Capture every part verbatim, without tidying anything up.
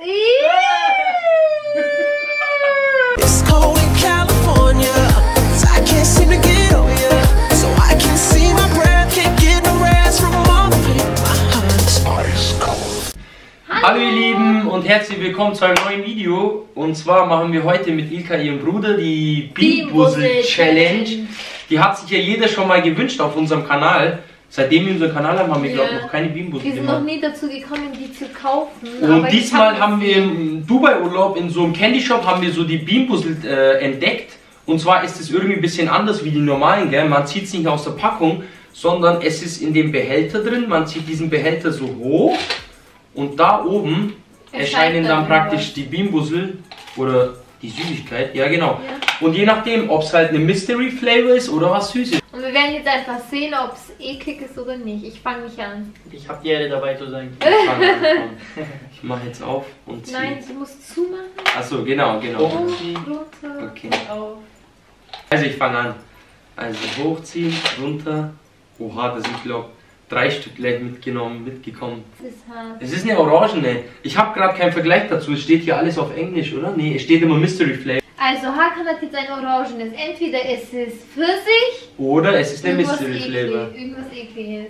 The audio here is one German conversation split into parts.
It's cold in California, I can't seem to get over you. So I can see my breath, can't get no rest from all the pain. My heart's ice cold. Hallo ihr Lieben und herzlich willkommen zu einem neuen Video. Und zwar machen wir heute mit Ilka, ihrem Bruder, die Beanbuzzle Challenge. Die hat sich ja jeder schon mal gewünscht auf unserem Kanal. Seitdem wir unseren Kanal haben, haben wir, ja, glaube ich, noch keine Beanbuzzle gemacht. Wir sind noch nie dazu gekommen, die zu kaufen. Und diesmal haben wir im Dubai-Urlaub in so einem Candy Shop haben wir so die Beanbuzzle äh, entdeckt. Und zwar ist es irgendwie ein bisschen anders wie die normalen, gell? Man zieht es nicht aus der Packung, sondern es ist in dem Behälter drin. Man zieht diesen Behälter so hoch und da oben erscheinen dann praktisch die Beanbuzzle oder die Süßigkeit. Ja, genau. Ja. Und je nachdem, ob es halt eine Mystery Flavor ist oder was Süßes. Und wir werden jetzt einfach sehen, ob es eklig ist oder nicht. Ich fange nicht an. Ich habe die Ehre dabei zu sein. Ich, ich mache jetzt auf und ziehe. Nein, du musst zumachen. Achso, genau, genau. Hochziehen, runter, okay. auf. Also ich fange an. Also hochziehen, runter. Oha, da sind, glaube ich, drei Stück gleich mitgenommen, mitgekommen. Das ist hart. Es ist eine Orangene. Ich habe gerade keinen Vergleich dazu. Es steht hier alles auf Englisch, oder? Nee, es steht immer Mystery Flavor. Also Hakan hat jetzt ein Orangenes. Entweder es ist Pfirsich oder es ist eine irgendwas Mystery eklig, Flavor. Irgendwas ekliges.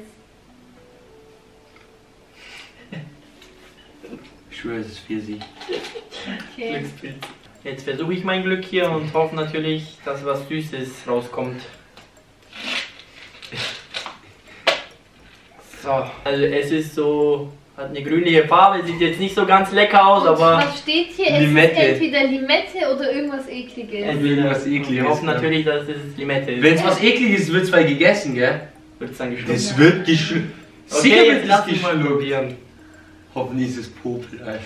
Ich schwöre, es ist Pfirsich. Okay. Glückspilz. Jetzt versuche ich mein Glück hier und hoffe natürlich, dass was Süßes rauskommt. So, also es ist so, hat eine grünliche Farbe, sieht jetzt nicht so ganz lecker aus, und aber... was steht hier? Limette. Es ist entweder Limette oder irgendwas ekliges. Entweder was Ekliges. Ich hoffe natürlich, dass es Limette ist. Wenn es was Ekliges ist, wird es mal gegessen, gell? Wird es dann geschluckt? Das wird geschluckt. Okay, Sicher jetzt wird lass es mich mal geschluckt. probieren. Hoffentlich ist es Popel, Alter.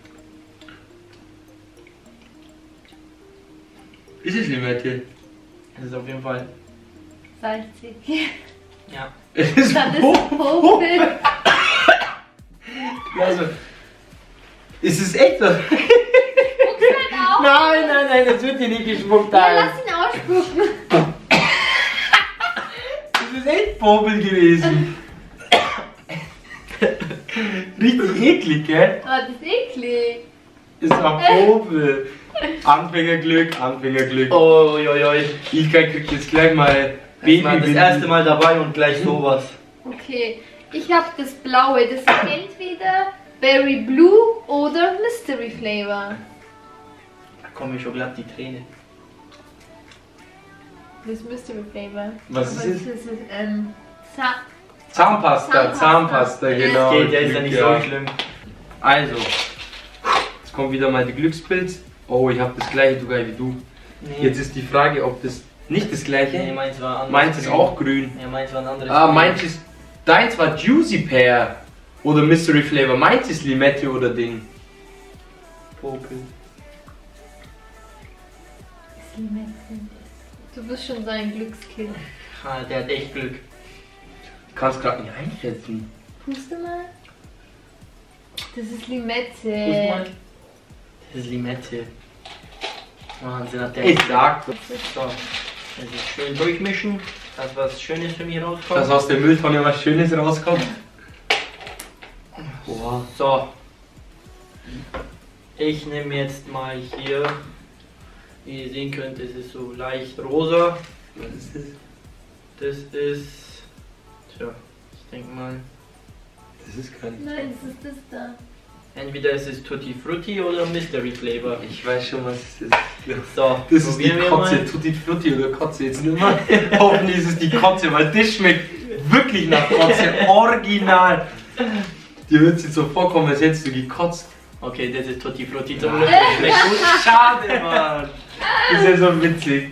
Ist es Limette? Es ist auf jeden Fall... Salzig. Ja. Es ist Dann ist es Popel. Popel. Also, ist es echt? Spuck's halt auf. Nein, nein, nein, das wird dir nicht gespuckt. Ja, lass ihn ausspucken. Das ist echt Popel gewesen. Richtig eklig, gell? Oh, das ist eklig. Ist auch Popel. Anfängerglück, Anfängerglück. Oh, oi, oi. Ilka kriegt jetzt gleich mal Das Baby. war das erste Mal dabei und gleich sowas. Okay, ich habe das blaue. Das ist entweder Berry Blue oder Mystery Flavor. Da kommen mir schon glatt die Tränen. Das ist Mystery Flavor. Was ist Aber es? das ist ähm, Za Zahnpasta, Zahnpasta, Zahnpasta, genau. Geht, der ist ja nicht so schlimm. Also, jetzt kommt wieder mal die Glückspilz. Oh, ich habe das gleiche sogar wie du. Nee. Jetzt ist die Frage, ob das nicht das gleiche. Nee, meins war anders. Meins ist auch grün. Ja, meins war ein anderes. Ah, Grün. meins ist. Deins war Juicy Pear oder Mystery Flavor. Meins ist Limette oder Ding. Popel. ist Limette. Du bist schon so ein Glückskind. Ah, der hat echt Glück. Du kannst gerade nicht einschätzen. Puste mal. Das ist Limette. Guck mal. Das ist Limette. Wahnsinn, hat der Ich echt sag. Glück. So. Also schön durchmischen, dass was Schönes für mich rauskommt. Dass aus der Mülltonne was Schönes rauskommt. Boah. So. Ich nehme jetzt mal hier, wie ihr sehen könnt, es ist so leicht rosa. Was ist das? Das ist, tja, ich denke mal, Das ist kein. Nein, das ist das da. entweder es ist Tutti Frutti oder Mystery Flavor. Ich weiß schon, was es ist. So, Das ist die probieren wir Kotze, mal. Tutti Frutti oder Kotze jetzt nicht mehr. Hoffentlich ist es die Kotze, weil das schmeckt wirklich nach Kotze, original. Dir wird es jetzt so vorkommen, als hättest du gekotzt. Okay, das ist Tutti Frutti Ja. zum Glück. Das schmeckt gut. Schade, Mann. Das ist ja so witzig.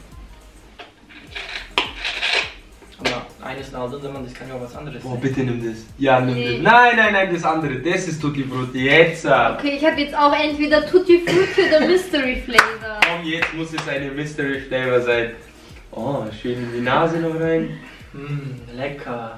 Aber eines nach dem anderen, das kann ja auch was anderes Boah, sein. bitte nimm das. Ja, nimm Nee. das. Nein, nein, nein, das andere. Das ist Tutti Frutti. Jetzt. ah. Okay, ich habe jetzt auch entweder Tutti Frutti oder Mystery Flavor. Komm, jetzt muss es eine Mystery Flavor sein. Oh, schön in die Nase noch rein. Mmm, lecker.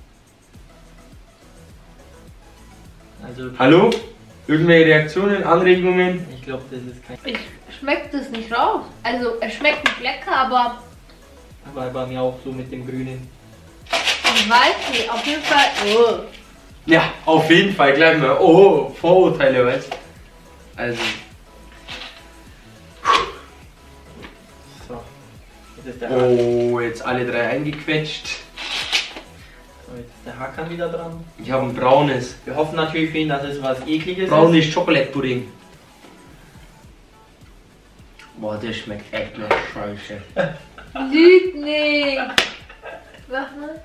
Also, Hallo? Irgendwelche Reaktionen, Anregungen? ich glaube, das ist kein... Ich schmecke das nicht raus. Also, es schmeckt nicht lecker, aber Aber bei mir auch so mit dem Grünen. ich weiß nicht. Auf jeden Fall. Oh. Ja, auf jeden Fall gleich mal. Oh, Vorurteile, weißt Also. So. Jetzt ist der Haken. Oh, jetzt alle drei eingequetscht. So, jetzt ist der Haken wieder dran. Ich habe ein braunes. Wir hoffen natürlich für ihn, dass es was Ekliges ist. Braunes Schokoladpudding. Boah, der schmeckt echt nach Scheiße. Lüg nicht. Mach mal.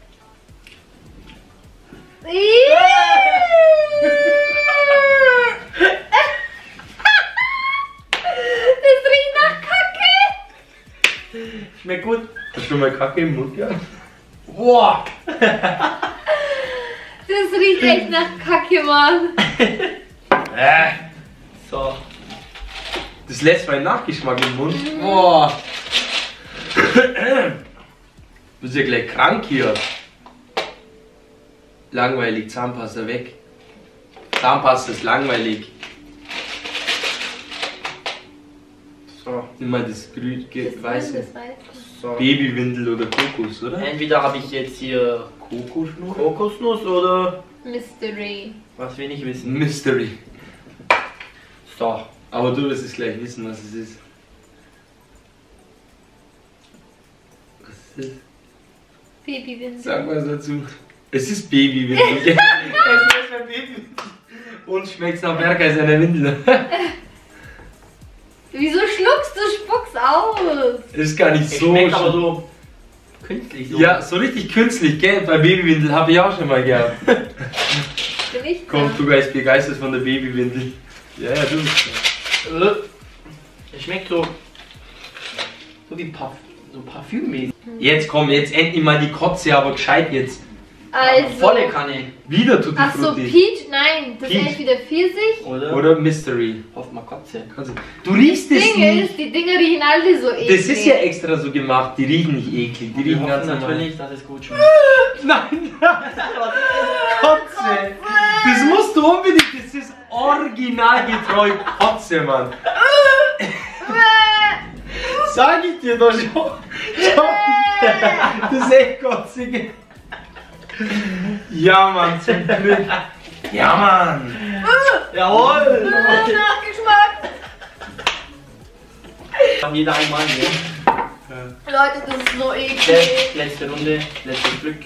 Das riecht nach Kacke. Schmeckt gut. Hast du mal Kacke im Mund gehabt? Boah. Das riecht echt nach Kacke, Mann. Äh, So. das lässt meinen Nachgeschmack im Mund. Boah. Du bist ja gleich krank hier. Langweilig, Zahnpasta weg. Zahnpasta ist langweilig. So. Nimm mal das grün, Das weiße. Das Weiße. So. Babywindel oder Kokos, oder? Entweder habe ich jetzt hier Kokosnuss? Kokosnuss oder Mystery. was wir nicht wissen. Mystery. So. Aber du wirst es gleich wissen, was es ist. Was ist das? Babywindel. Sag mal dazu. Es ist Babywindel. Es ist ein Babywindel. Und schmeckt nach Berger seiner Windel. Wieso schluckst du? Spuck's aus. Ist gar nicht Es so. schmeckt aber schlimm. so künstlich so. Ja, so richtig künstlich, gell? Bei Babywindel habe ich auch schon mal gehabt. Bin ich Komm, da? du bist begeistert von der Babywindel. Ja, ja, du bist. Äh, Es schmeckt so so wie Parf so parfümmäßig. Jetzt komm, jetzt endlich mal die Kotze, aber gescheit jetzt. Also. Volle Kanne, Wieder Tutti Ach so, Frutti. Peach? Nein, das Peach. ist entweder Pfirsich. oder? Oder Mystery. Hoff mal Kotze. Kannst du- Du riechst es Ding nicht. ist, die Dinger riechen alle so eklig. Das ist ja extra so gemacht. Die riechen nicht eklig. Die Wir riechen ganz hoffen normal. natürlich, dass es gut schmeckt. Nein, Kotze. Das musst du unbedingt. Das ist originalgetreu Kotze, Mann. Sag ich dir doch schon. Schau. Das ist echt kotzig. Ja, Mann, zum Glück. Ja, Mann. Jawohl! Nachgeschmack. Haben jeder einmal, ne? Leute, das ist so eklig. Letz- Letzte Runde, letztes Glück.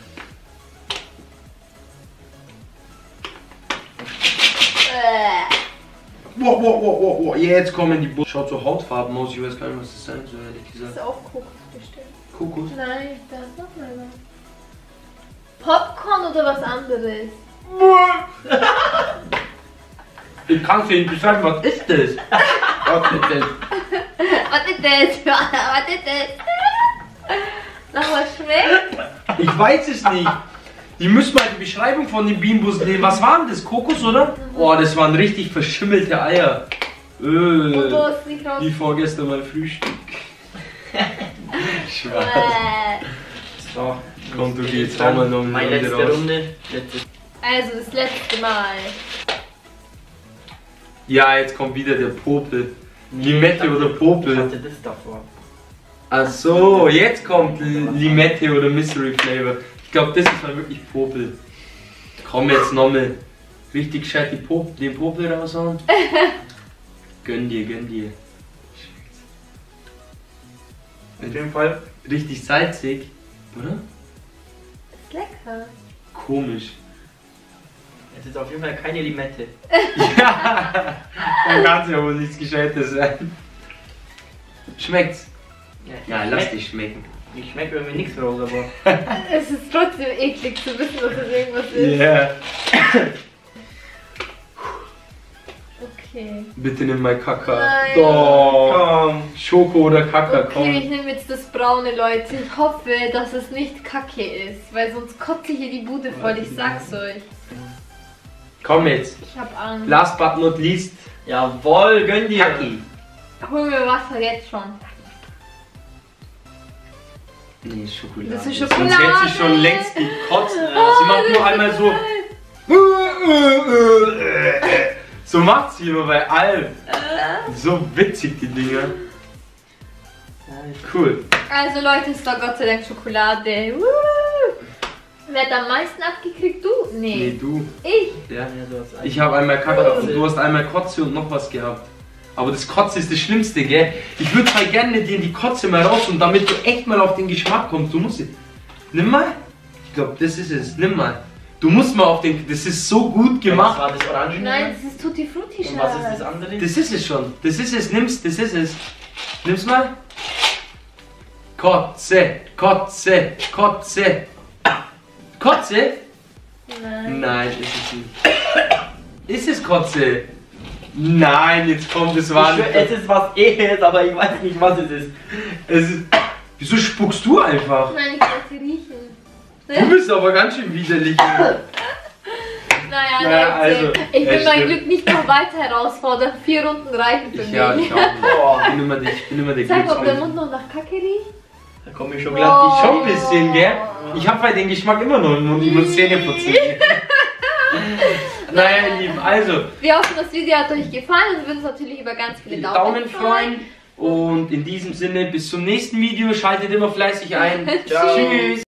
Äh. Wow, wow, wow, wow, wow. Jetzt kommen die Bus. Schaut so Hautfarben aus. Ich weiß gar nicht, was das sein soll, ehrlich Das gesagt. ist auch Kokos bestimmt. Kokos. Nein, da ist noch mal was. Popcorn oder was anderes? Ich kann es dir nicht beschreiben, was ist das? Was ist das? Was ist das? Was ist das? Nach was schmeckt? Ich weiß es nicht. Die müssen mal die Beschreibung von den Bimbus nehmen. Was waren das? Kokos, oder? Oh, das waren richtig verschimmelte Eier. Und du Äh, hast nicht raus. wie vorgestern mein Frühstück. Schwarz. Äh. So. Komm, du gehst auch mal noch eine Meine Runde letzte raus. Runde. Letzte. Also das letzte Mal. Ja, jetzt kommt wieder der Popel. Limette oder Ich Popel. hatte das davor. Ach so, jetzt kommt L- Limette oder Mystery Flavor. Ich glaube, das ist mal wirklich Popel. Komm jetzt nochmal. Richtig gescheit die Pop den Popel raushauen. Gönn dir, gönn dir. In dem Fall. Richtig salzig, oder? Ist lecker. Komisch. Es ist auf jeden Fall keine Limette. Ja, dann kann es ja wohl nichts Gescheites sein. Schmeckt's? Ja, lass dich schmecken. Ich schmecke irgendwie nichts raus, aber. Es ist trotzdem eklig zu wissen, dass es irgendwas ist. Yeah. Okay. Bitte nimm mal Kaka. Nein. Doch. Komm. Schoko oder Kaka, Okay, ich komm. nehme jetzt das braune, Leute. Ich hoffe, dass es nicht Kacke ist, weil sonst kotze ich hier die Bude voll, ich sag's euch. Komm jetzt. Ich hab Angst. Last but not least. Jawohl, gönn dir. Kaki. Hol mir Wasser jetzt schon. Nee, Schokolade. Das ist Sonst Schokolade. hätte sie schon längst gekotzt. Oh, Sie macht nur das einmal ist so. geil. So macht sie immer bei allem. So witzig, die Dinger. Cool. Also Leute, es war Gott sei Dank Schokolade. Woo. Wer hat am meisten abgekriegt? Du? Nee. Nee, du. Ich? Ja. Ja, du hast Ich habe einmal Kacke und du hast einmal Kotze und noch was gehabt. Aber das Kotze ist das Schlimmste, gell? Ich würde mal gerne mit dir die Kotze mal raus und damit du echt mal auf den Geschmack kommst, du musst... Nimm mal. Ich glaube, das ist es. Nimm mal. Du musst mal auf den... Das ist so gut Was gemacht. war das Orange? Nein, das ist Tutti Frutti Und was ist das andere? Das ist es schon. Das ist es. Nimm's. Das ist es. Nimm's mal. Kotze. Kotze. Kotze. Kotze? Nein. Nein, ist es nicht. Ist es Kotze? Nein, jetzt kommt es war Ich schwör, es ist was Ähnliches, aber ich weiß nicht, was es ist. Es ist. Wieso spuckst du einfach? Nein, ich kann sie riechen. Du bist aber ganz schön widerlich. Naja, Naja, Leute, also, ich will es mein stimmt. Glück nicht noch weiter herausfordern. Vier Runden reichen für Ich, mich. ja, ich auch nicht. Boah. Ich bin immer der, ich bin immer der Sag, ob der Glückspilz. Mund noch nach Kacke riecht. Da komme ich schon glatt die Schon ein bisschen, gell? Ich hab halt den Geschmack immer noch im Mund. Ich muss Zähne putzen. Naja, ihr Lieben, also. Wir hoffen, das Video hat euch gefallen und würden uns natürlich über ganz viele Daumen, Daumen freuen. Und in diesem Sinne, bis zum nächsten Video. Schaltet immer fleißig ein. Ciao. Tschüss.